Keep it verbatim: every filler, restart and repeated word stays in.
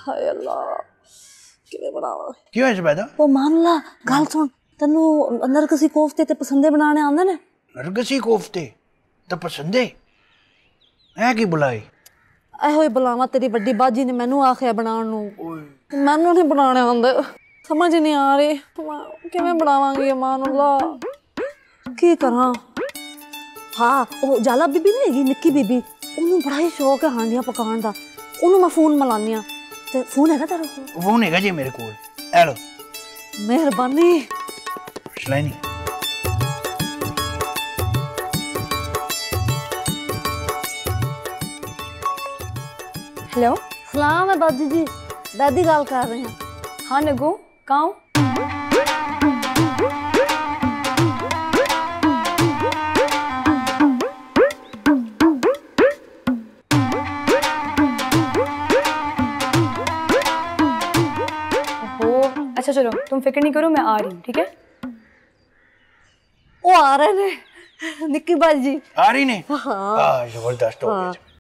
हाय अल्लाह किवें बनावा क्यों है जुबैदा ओ मान ला गल सुन तन्नू नरगिसी कोफ्ते ते पसंदे बनाने आंदे ने नरगिसी कोफ्ते ते पसंदे ऐ की बुलाई एहो ही बुलावा तेरी बड़ी बाजी ने मैनू आखिया बनाने नू मैनू नहीं बनाने आंदे समझ नहीं आ रही किवें बनावांगी अमानुल्लाह की करा हाँ ओ जाला बीबी नहीं हैगी निक्की बीबी ओनू बड़ा ही शौक है हांडियां पकाने दा ओनू मैं फोन मिलानी आ ते फोन हैगा तेरे कोल फोन हैगा जी मेरे कोल ए लो मेहरबानी शलाइनी हेलो सलाम है दादी जी दादी गल कर रहे हैं हाँ नगो कहाँ हूँ अच्छा चलो तुम फिक्र नहीं करो मैं आ रही हूँ ठीक है वो आ रहे ने निक्की बाजी आ रही ने हाँ जबरदस्त हो गया